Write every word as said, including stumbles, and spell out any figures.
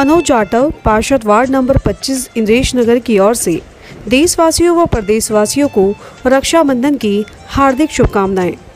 मनोज जाटव, पार्षद ward number पच्चीस इंद्रेश नगर की ओर से देशवासियों व प्रदेशवासियों को रक्षाबंधन की हार्दिक शुभकामनाएं।